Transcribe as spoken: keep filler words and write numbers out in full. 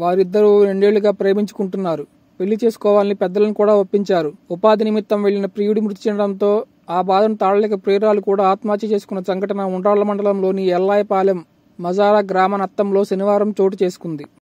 వారిద్దరూ రెండేళ్లుగా ప్రేమించుకుంటున్నారు. పెళ్లి చేసుకోవాలని పెద్దలను కూడా ఒప్పించారు. ఉపాధి నిమిత్తం వెళ్లిన ప్రియుడి మృతి చెందడంతో ఆ బాధను తాళలేక ప్రియురాలు కూడా ఆత్మహత్య చేసుకున్న సంఘటన ఉండ్రాళ్ల మండలంలోని ఎల్లాయపాలెం మజారా గ్రామ నత్తంలో శనివారం చోటు చేసుకుంది.